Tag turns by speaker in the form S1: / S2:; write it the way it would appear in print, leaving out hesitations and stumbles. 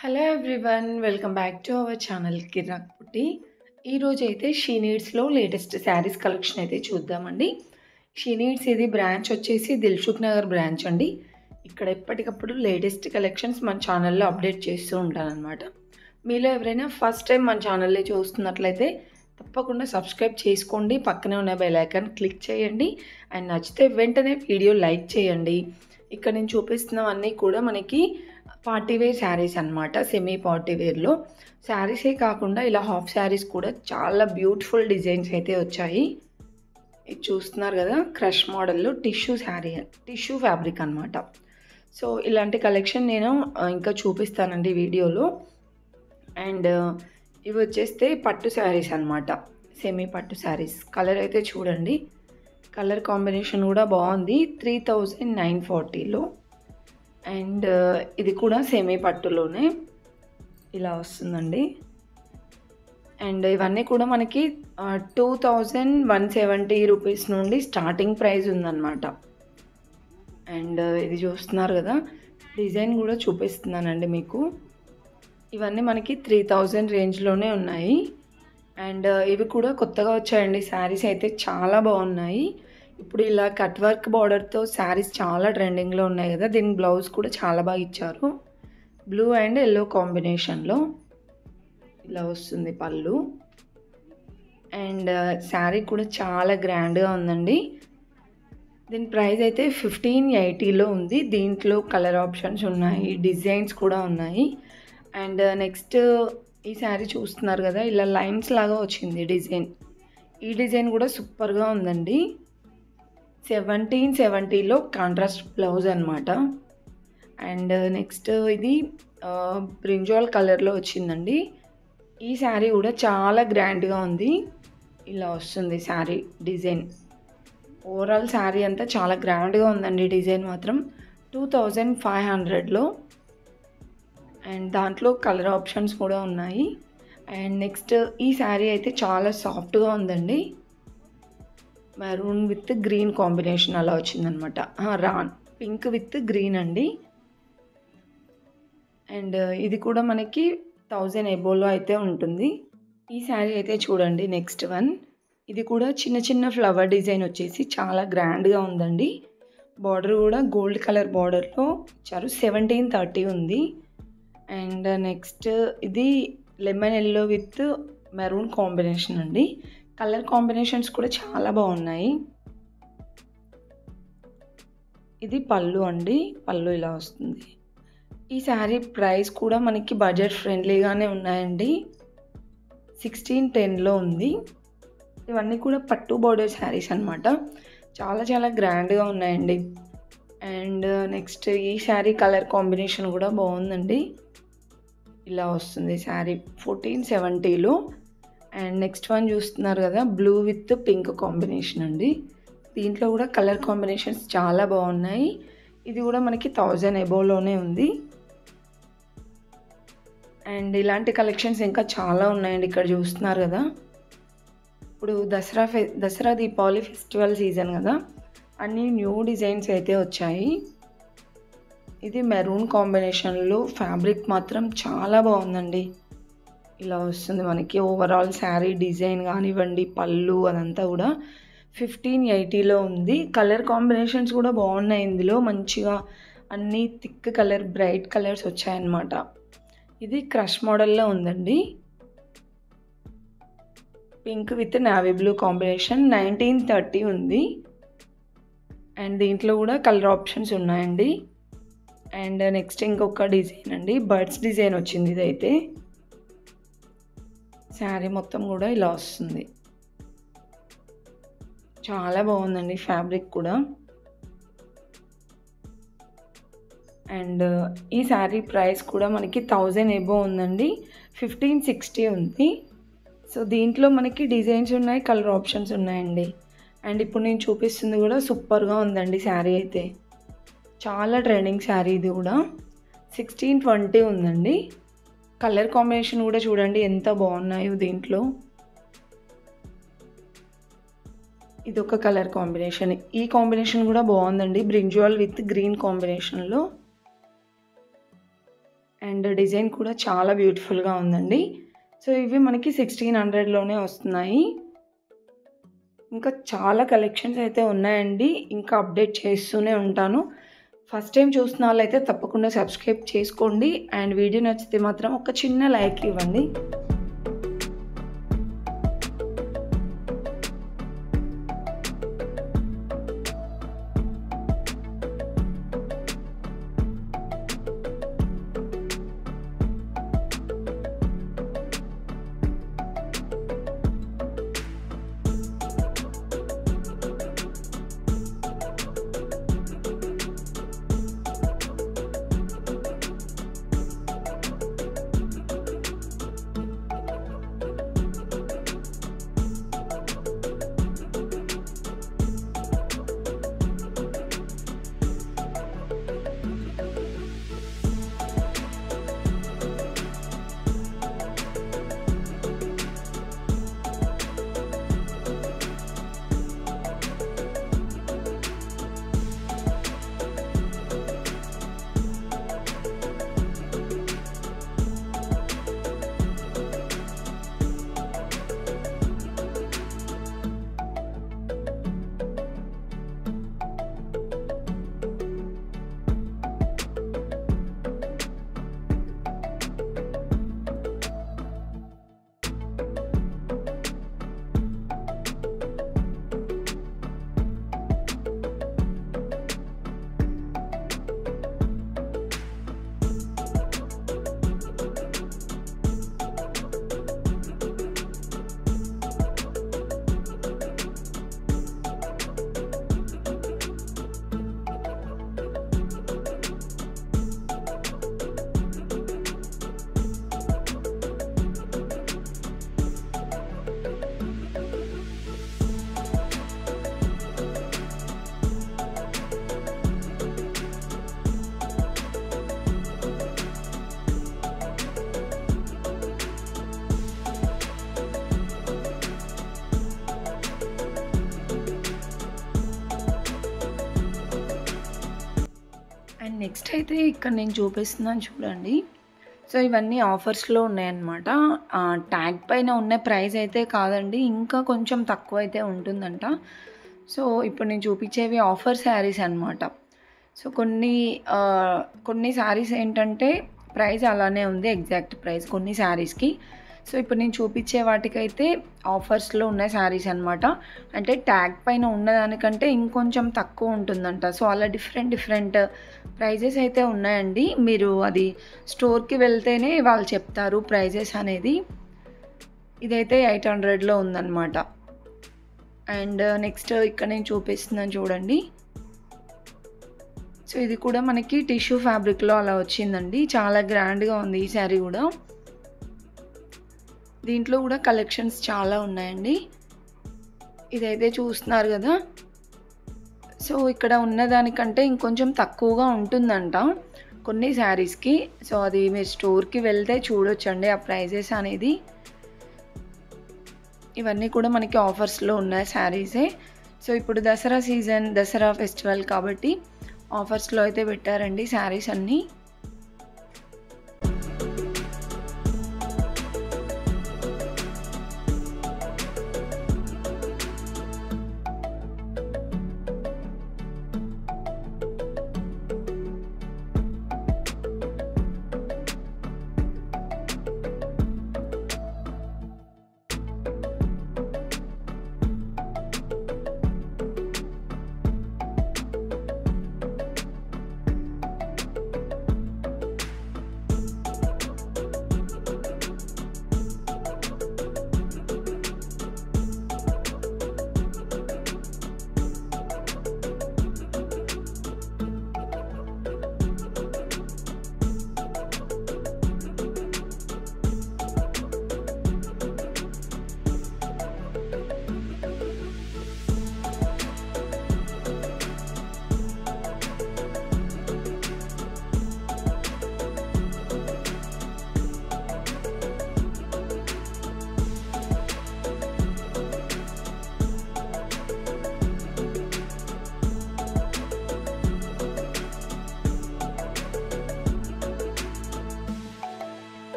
S1: Hello everyone. Welcome back to our channel Kirrak Putti. ఈరోజు అయితే she నీడ్స్లో లేటెస్ట్ శారీస్ కలెక్షన్ అయితే చూద్దామండి. షీ నీడ్స్ ఇది బ్రాంచ్ వచ్చేసి దిల్సుఖ్ నగర్ బ్రాంచ్ అండి. ఇక్కడ ఎప్పటికప్పుడు లేటెస్ట్ కలెక్షన్స్ మన ఛానల్లో అప్డేట్ చేస్తూ ఉంటానన్నమాట. మీలో ఎవరైనా ఫస్ట్ టైం మన ఛానల్ని చూస్తున్నట్లయితే తప్పకుండా సబ్స్క్రైబ్ చేసుకోండి. పక్కనే ఉన్న బెల్ ఐకాన్ క్లిక్ చేయండి. అండ్ నచ్చితే వెంటనే వీడియో లైక్ చేయండి. ఇక్కడ నేను చూపిస్తున్నవన్నీ కూడా మనకి పార్టీ వేర్ శారీస్ అనమాట. సెమీ పార్టీ వేర్లో శారీసే కాకుండా ఇలా హాఫ్ శారీస్ కూడా చాలా బ్యూటిఫుల్ డిజైన్స్ అయితే వచ్చాయి. ఇది చూస్తున్నారు కదా, క్రష్ మోడల్లో టిష్యూ శారీ, టిష్యూ ఫ్యాబ్రిక్ అనమాట. సో ఇలాంటి కలెక్షన్ నేను ఇంకా చూపిస్తానండి వీడియోలో. అండ్ ఇవి వచ్చేస్తే పట్టు శారీస్ అనమాట, సెమీ పట్టు శారీస్. కలర్ అయితే చూడండి, కలర్ కాంబినేషన్ కూడా బాగుంది. 3940లో. అండ్ ఇది కూడా సెమీ పట్టులోనే ఇలా వస్తుందండి. అండ్ ఇవన్నీ కూడా మనకి 2170 రూపీస్ నుండి స్టార్టింగ్ ప్రైస్ ఉందన్నమాట. అండ్ ఇది చూస్తున్నారు కదా, డిజైన్ కూడా చూపిస్తున్నానండి మీకు. ఇవన్నీ మనకి 3000 రేంజ్లోనే ఉన్నాయి. అండ్ ఇవి కూడా కొత్తగా వచ్చాయండి శారీస్, అయితే చాలా బాగున్నాయి. ఇప్పుడు ఇలా కట్ వర్క్ బార్డర్తో శారీస్ చాలా ట్రెండింగ్లో ఉన్నాయి కదా. దీని బ్లౌజ్ కూడా చాలా బాగా ఇచ్చారు, బ్లూ అండ్ ఎల్లో కాంబినేషన్లో ఇలా వస్తుంది పళ్ళు. అండ్ శారీ కూడా చాలా గ్రాండ్గా ఉందండి. దీని ప్రైస్ అయితే 1580లో ఉంది. దీంట్లో కలర్ ఆప్షన్స్ ఉన్నాయి, డిజైన్స్ కూడా ఉన్నాయి. అండ్ నెక్స్ట్ ఈ శారీ చూస్తున్నారు కదా, ఇలా లైన్స్ లాగా వచ్చింది డిజైన్. ఈ డిజైన్ కూడా సూపర్గా ఉందండి. 1770లో కాంట్రాస్ట్ బ్లౌజ్ అనమాట. అండ్ నెక్స్ట్ ఇది బ్రింజాల్ కలర్లో వచ్చిందండి. ఈ శారీ కూడా చాలా గ్రాండ్గా ఉంది. ఇలా వస్తుంది శారీ డిజైన్. ఓవరాల్ శారీ అంతా చాలా గ్రాండ్గా ఉందండి. డిజైన్ మాత్రం 2500లో. అండ్ దాంట్లో కలర్ ఆప్షన్స్ కూడా ఉన్నాయి. అండ్ నెక్స్ట్ ఈ శారీ అయితే చాలా సాఫ్ట్గా ఉందండి. మెరూన్ విత్ గ్రీన్ కాంబినేషన్ అలా వచ్చిందనమాట. రాన్ పింక్ విత్ గ్రీన్ అండి. అండ్ ఇది కూడా మనకి 1000 ఎబోలో అయితే ఉంటుంది. ఈ శారీ అయితే చూడండి, నెక్స్ట్ వన్. ఇది కూడా చిన్న చిన్న ఫ్లవర్ డిజైన్ వచ్చేసి చాలా గ్రాండ్గా ఉందండి. బార్డర్ కూడా గోల్డ్ కలర్ బార్డర్లో ఇచ్చారు. 1730 ఉంది. అండ్ నెక్స్ట్ ఇది lemon yellow with maroon combination అండి. కలర్ కాంబినేషన్స్ కూడా చాలా బాగున్నాయి. ఇది పళ్ళు అండి, పళ్ళు ఇలా వస్తుంది. ఈ శారీ ప్రైస్ కూడా మనకి బడ్జెట్ ఫ్రెండ్లీగానే ఉన్నాయండి. 1610లో ఉంది. ఇవన్నీ కూడా పట్టు బార్డర్ శారీస్ అనమాట. చాలా చాలా గ్రాండ్గా ఉన్నాయండి. అండ్ నెక్స్ట్ ఈ శారీ కలర్ కాంబినేషన్ కూడా బాగుందండి. ఇలా వస్తుంది శారీ 1470లో. అండ్ నెక్స్ట్ వన్ చూస్తున్నారు కదా, బ్లూ విత్ పింక్ కాంబినేషన్ అండి. దీంట్లో కూడా కలర్ కాంబినేషన్స్ చాలా బాగున్నాయి. ఇది కూడా మనకి 1000 ఎబోలోనే ఉంది. అండ్ ఇలాంటి కలెక్షన్స్ ఇంకా చాలా ఉన్నాయండి. ఇక్కడ చూస్తున్నారు కదా, ఇప్పుడు దసరా దీపావళి ఫెస్టివల్ సీజన్ కదా, అన్ని న్యూ డిజైన్స్ అయితే వచ్చాయి. ఇది మెరూన్ కాంబినేషన్లో ఫ్యాబ్రిక్ మాత్రం చాలా బాగుందండి. ఇలా వస్తుంది మనకి ఓవరాల్ శారీ డిజైన్ కానివ్వండి, పళ్ళు అదంతా కూడా 1580లో ఉంది. కలర్ కాంబినేషన్స్ కూడా బాగున్నాయి. ఇందులో మంచిగా అన్నీ థిక్ కలర్, బ్రైట్ కలర్స్ వచ్చాయన్నమాట. ఇది క్రష్ మోడల్లో ఉందండి. Pink with navy blue combination 1930 ఉంది. అండ్ దీంట్లో కూడా కలర్ ఆప్షన్స్ ఉన్నాయండి. అండ్ నెక్స్ట్ ఇంకొక డిజైన్ అండి, బర్డ్స్ డిజైన్ వచ్చింది. ఇదైతే శారీ మొత్తం కూడా ఇలా వస్తుంది. చాలా బాగుందండి ఫ్యాబ్రిక్ కూడా. అండ్ ఈ శారీ ప్రైస్ కూడా మనకి 1000 ఎబో ఉందండి. 1560 ఉంది. సో దీంట్లో మనకి డిజైన్స్ ఉన్నాయి, కలర్ ఆప్షన్స్ ఉన్నాయండి. అండ్ ఇప్పుడు నేను చూపిస్తుంది కూడా సూపర్గా ఉందండి శారీ అయితే. చాలా ట్రెండింగ్ శారీ ఇది కూడా. 1620 ఉందండి. కలర్ కాంబినేషన్ కూడా చూడండి ఎంత బాగున్నాయో దీంట్లో. ఇది ఒక కలర్ కాంబినేషన్. ఈ కాంబినేషన్ కూడా బాగుందండి, బ్రింజాల్ విత్ గ్రీన్ కాంబినేషన్లో. అండ్ డిజైన్ కూడా చాలా బ్యూటిఫుల్గా ఉందండి. సో ఇవి మనకి 1600లోనే వస్తున్నాయి. ఇంకా చాలా కలెక్షన్స్ అయితే ఉన్నాయండి. ఇంకా అప్డేట్ చేస్తూనే ఉంటాను. ఫస్ట్ టైం చూస్తున్న వాళ్ళైతే తప్పకుండా సబ్స్క్రైబ్ చేసుకోండి. అండ్ వీడియో నచ్చితే మాత్రం ఒక చిన్న లైక్ ఇవ్వండి. అండ్ నెక్స్ట్ అయితే ఇక్కడ నేను చూపిస్తున్నాను చూడండి. సో ఇవన్నీ ఆఫర్స్లో ఉన్నాయన్నమాట. ట్యాగ్ పైన ఉన్న ప్రైస్ అయితే కాదండి, ఇంకా కొంచెం తక్కువ అయితే ఉంటుందంట. సో ఇప్పుడు నేను చూపించేవి ఆఫర్ శారీస్ అనమాట. సో కొన్ని శారీస్ ఏంటంటే ప్రైస్ అలానే ఉంది, ఎగ్జాక్ట్ ప్రైస్ కొన్ని శారీస్కి. సో ఇప్పుడు నేను చూపించే వాటికైతే ఆఫర్స్లో ఉన్న శారీస్ అనమాట. అంటే ట్యాగ్ పైన ఉన్నదానికంటే ఇంకొంచెం తక్కువ ఉంటుందంట. సో అలా డిఫరెంట్ ప్రైజెస్ అయితే ఉన్నాయండి. మీరు అది స్టోర్కి వెళ్తేనే వాళ్ళు చెప్తారు ప్రైజెస్ అనేది. ఇదైతే 800లో ఉందన్నమాట. అండ్ నెక్స్ట్ ఇక్కడ నేను చూపిస్తున్నాను చూడండి. సో ఇది కూడా మనకి టిష్యూ ఫ్యాబ్రిక్లో అలా వచ్చిందండి. చాలా గ్రాండ్గా ఉంది ఈ శారీ కూడా. దీంట్లో కూడా కలెక్షన్స్ చాలా ఉన్నాయండి. ఇదైతే చూస్తున్నారు కదా. సో ఇక్కడ ఉన్నదానికంటే ఇంకొంచెం తక్కువగా ఉంటుందంట కొన్ని శారీస్కి. సో అది మీరు స్టోర్కి వెళ్తే చూడొచ్చండి ఆ ప్రైజెస్ అనేది. ఇవన్నీ కూడా మనకి ఆఫర్స్లో ఉన్న శారీసే. సో ఇప్పుడు దసరా సీజన్, దసరా ఫెస్టివల్ కాబట్టి ఆఫర్స్లో అయితే పెట్టారండి శారీస్ అన్నీ.